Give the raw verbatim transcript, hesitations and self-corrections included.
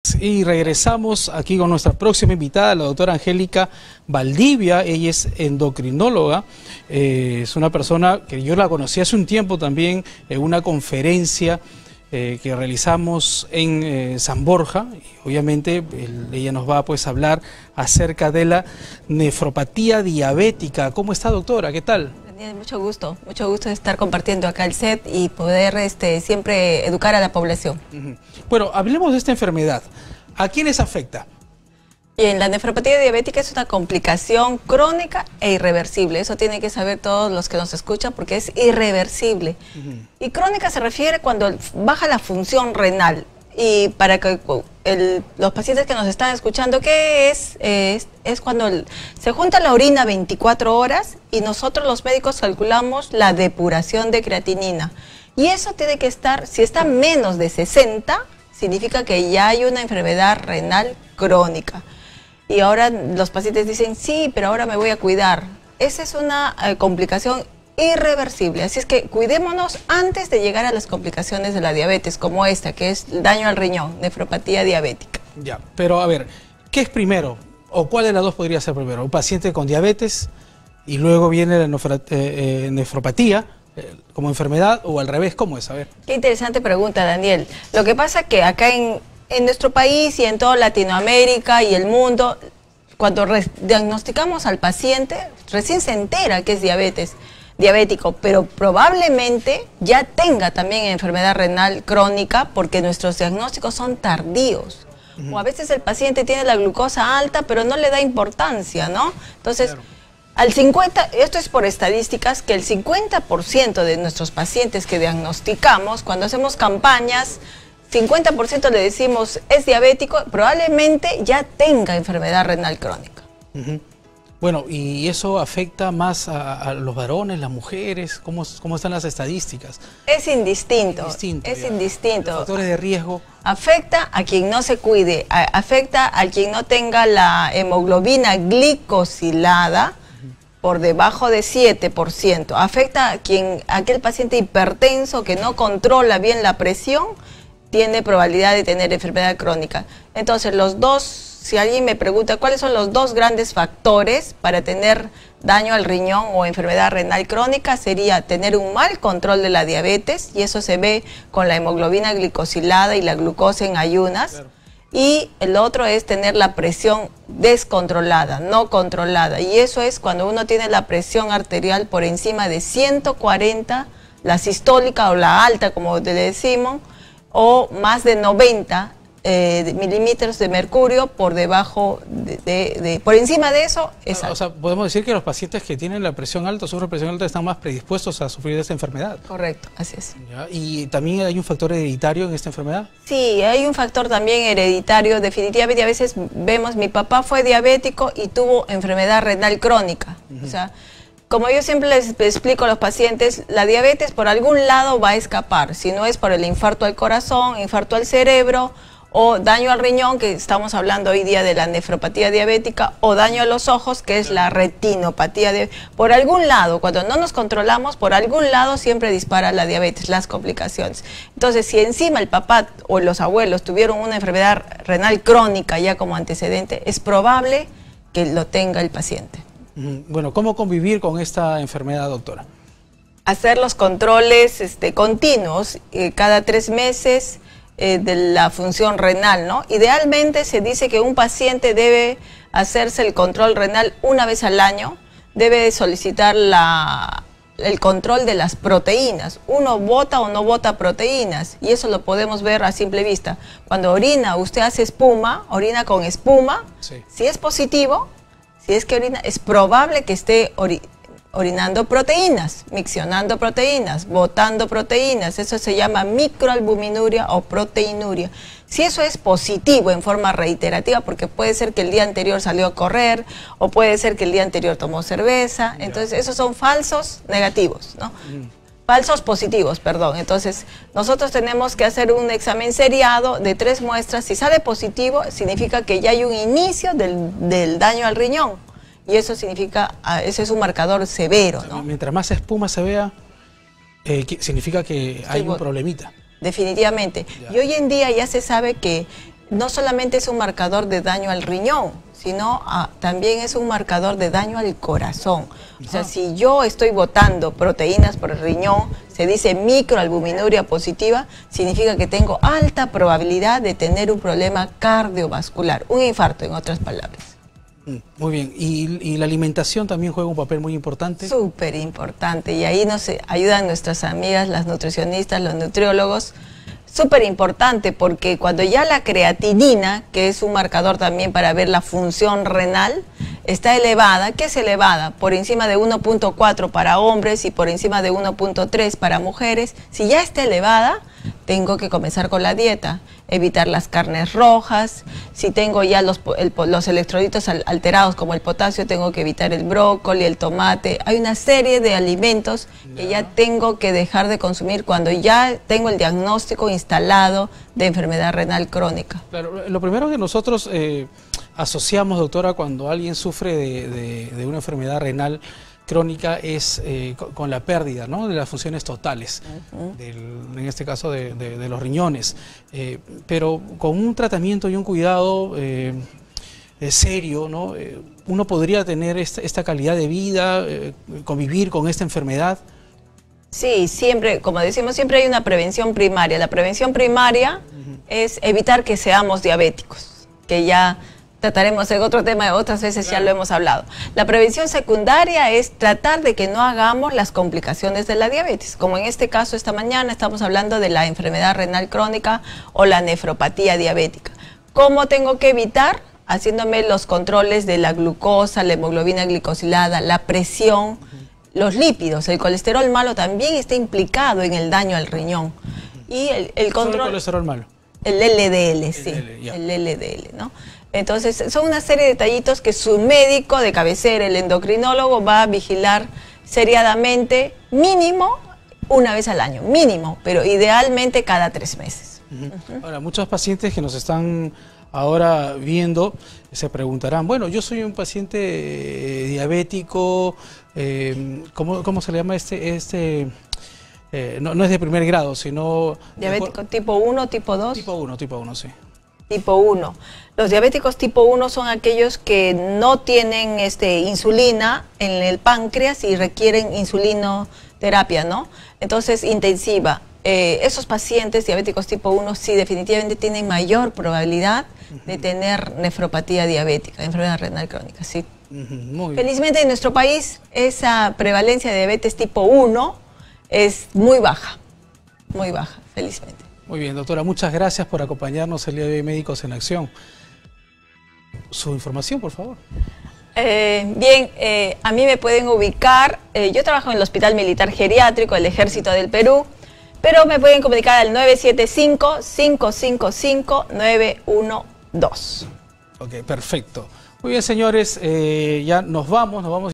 Y regresamos aquí con nuestra próxima invitada, la doctora Angélica Valdivia. Ella es endocrinóloga, eh, es una persona que yo la conocí hace un tiempo también en una conferencia eh, que realizamos en eh, San Borja. Y obviamente el, ella nos va pues, a hablar acerca de la nefropatía diabética. ¿Cómo está, doctora? ¿Qué tal? Mucho gusto, mucho gusto de estar compartiendo acá el set y poder este, siempre educar a la población. Uh-huh. Bueno, hablemos de esta enfermedad. ¿A quiénes afecta? Bien, la nefropatía diabética es una complicación crónica e irreversible. Eso tienen que saber todos los que nos escuchan porque es irreversible. Uh-huh. Y crónica se refiere cuando baja la función renal. Y para que el, los pacientes que nos están escuchando, ¿qué es? Es, es cuando el, se junta la orina veinticuatro horas y nosotros los médicos calculamos la depuración de creatinina. Y eso tiene que estar, si está menos de sesenta, significa que ya hay una enfermedad renal crónica. Y ahora los pacientes dicen, sí, pero ahora me voy a cuidar. Esa es una eh, complicación irreversible, así es que cuidémonos antes de llegar a las complicaciones de la diabetes, como esta, que es daño al riñón, nefropatía diabética. Ya, pero a ver, ¿qué es primero? ¿O cuál de las dos podría ser primero? ¿Un paciente con diabetes y luego viene la nefro, eh, eh, nefropatía eh, como enfermedad, o al revés? ¿Cómo es? A ver. Qué interesante pregunta, Daniel. Lo que pasa es que acá en, en nuestro país y en toda Latinoamérica y el mundo, cuando diagnosticamos al paciente, recién se entera que es diabetes. diabético, pero probablemente ya tenga también enfermedad renal crónica porque nuestros diagnósticos son tardíos. Uh-huh. O a veces el paciente tiene la glucosa alta, pero no le da importancia, ¿no? Entonces, claro. al cincuenta, esto es por estadísticas, que el cincuenta por ciento de nuestros pacientes que diagnosticamos, cuando hacemos campañas, cincuenta por ciento le decimos es diabético, probablemente ya tenga enfermedad renal crónica. Uh-huh. Bueno, ¿y eso afecta más a, a los varones, las mujeres? ¿Cómo, cómo están las estadísticas? Es indistinto, indistinto es ya. indistinto. Los factores de riesgo. Afecta a quien no se cuide, a, afecta a quien no tenga la hemoglobina glicosilada uh-huh. por debajo de siete por ciento. Afecta a quien, a aquel paciente hipertenso que no controla bien la presión, tiene probabilidad de tener enfermedad crónica. Entonces, los dos... Si alguien me pregunta cuáles son los dos grandes factores para tener daño al riñón o enfermedad renal crónica, sería tener un mal control de la diabetes, y eso se ve con la hemoglobina glicosilada y la glucosa en ayunas. Claro. Y el otro es tener la presión descontrolada, no controlada. Y eso es cuando uno tiene la presión arterial por encima de ciento cuarenta, la sistólica o la alta, como le decimos, o más de noventa Eh, milímetros de mercurio por debajo de, de, de por encima de eso es alto. O sea, podemos decir que los pacientes que tienen la presión alta, sufren presión alta, están más predispuestos a sufrir de esta enfermedad. Correcto, así es. ¿Ya? ¿Y también hay un factor hereditario en esta enfermedad? Sí, hay un factor también hereditario, definitivamente. A veces vemos, mi papá fue diabético y tuvo enfermedad renal crónica. Uh-huh. O sea, como yo siempre les explico a los pacientes, la diabetes por algún lado va a escapar, si no es por el infarto al corazón, infarto al cerebro, o daño al riñón, que estamos hablando hoy día de la nefropatía diabética, o daño a los ojos, que es la retinopatía diabética. Por algún lado, cuando no nos controlamos, por algún lado siempre dispara la diabetes, las complicaciones. Entonces, si encima el papá o los abuelos tuvieron una enfermedad renal crónica ya como antecedente, es probable que lo tenga el paciente. Bueno, ¿cómo convivir con esta enfermedad, doctora? Hacer los controles este, continuos, eh, cada tres meses, de la función renal, ¿no? Idealmente se dice que un paciente debe hacerse el control renal una vez al año, debe solicitar la, el control de las proteínas. Uno bota o no bota proteínas, y eso lo podemos ver a simple vista. Cuando orina, usted hace espuma, orina con espuma, sí. Si es positivo, si es que orina, es probable que esté orinando. orinando proteínas, miccionando proteínas, botando proteínas. Eso se llama microalbuminuria o proteinuria. Si eso es positivo en forma reiterativa, porque puede ser que el día anterior salió a correr, o puede ser que el día anterior tomó cerveza, entonces esos son falsos negativos, ¿no? Mm. Falsos positivos, perdón. Entonces, nosotros tenemos que hacer un examen seriado de tres muestras. Si sale positivo, significa que ya hay un inicio del, del daño al riñón. Y eso significa, ese es un marcador severo, ¿no? Mientras más espuma se vea, eh, significa que hay sí, un problemita. Definitivamente. Ya. Y hoy en día ya se sabe que no solamente es un marcador de daño al riñón, sino ah, también es un marcador de daño al corazón. O sea, si yo estoy botando proteínas por el riñón, se dice microalbuminuria positiva, significa que tengo alta probabilidad de tener un problema cardiovascular, un infarto, en otras palabras. Muy bien, ¿Y, y la alimentación también juega un papel muy importante? Súper importante, y ahí nos ayudan nuestras amigas, las nutricionistas, los nutriólogos. Súper importante porque cuando ya la creatinina, que es un marcador también para ver la función renal, está elevada. ¿Qué es elevada? Por encima de uno punto cuatro para hombres y por encima de uno punto tres para mujeres. Si ya está elevada, tengo que comenzar con la dieta, evitar las carnes rojas. Si tengo ya los, el, los electrolitos alterados como el potasio, tengo que evitar el brócoli, el tomate. Hay una serie de alimentos que ya tengo que dejar de consumir cuando ya tengo el diagnóstico instalado de enfermedad renal crónica. Claro, lo primero que nosotros eh, asociamos, doctora, cuando alguien sufre de, de, de una enfermedad renal crónica es eh, con la pérdida, ¿no?, de las funciones totales, uh-huh. del, en este caso de, de, de los riñones, eh, pero con un tratamiento y un cuidado eh, eh, serio, ¿no?, eh, uno podría tener esta, esta calidad de vida, eh, convivir con esta enfermedad. Sí, siempre, como decimos, siempre hay una prevención primaria. La prevención primaria uh-huh. es evitar que seamos diabéticos, que ya trataremos en otro tema, otras veces claro. ya lo hemos hablado. La prevención secundaria es tratar de que no hagamos las complicaciones de la diabetes, como en este caso esta mañana estamos hablando de la enfermedad renal crónica o la nefropatía diabética. ¿Cómo tengo que evitar? Haciéndome los controles de la glucosa, la hemoglobina glicosilada, la presión, uh-huh. los lípidos. El colesterol malo también está implicado en el daño al riñón. Uh-huh. Y el, el control... ¿Solo el colesterol malo? El L D L, sí, L D L, el L D L, ¿no? Entonces, son una serie de detallitos que su médico de cabecera, el endocrinólogo, va a vigilar seriadamente, mínimo una vez al año, mínimo, pero idealmente cada tres meses. Uh-huh. Uh-huh. Ahora, muchos pacientes que nos están ahora viendo se preguntarán, bueno, yo soy un paciente eh, diabético, eh, ¿cómo, ¿cómo se le llama este...? este eh, no, no es de primer grado, sino... ¿Diabético tipo uno, tipo dos? Tipo uno, tipo uno, sí. Tipo uno. Los diabéticos tipo uno son aquellos que no tienen este, insulina en el páncreas y requieren insulinoterapia, ¿no? Entonces, intensiva. Eh, esos pacientes diabéticos tipo uno sí definitivamente tienen mayor probabilidad uh-huh. de tener nefropatía diabética, enfermedad renal crónica, sí. Uh-huh. Muy bien. Felizmente en nuestro país esa prevalencia de diabetes tipo uno es muy baja, muy baja, felizmente. Muy bien, doctora, muchas gracias por acompañarnos el día de hoy, Médicos en Acción. Su información, por favor. Eh, bien, eh, a mí me pueden ubicar, eh, yo trabajo en el Hospital Militar Geriátrico del Ejército del Perú, pero me pueden comunicar al nueve siete cinco, cinco cinco cinco, nueve uno dos. Ok, perfecto. Muy bien, señores, eh, ya nos vamos, nos vamos.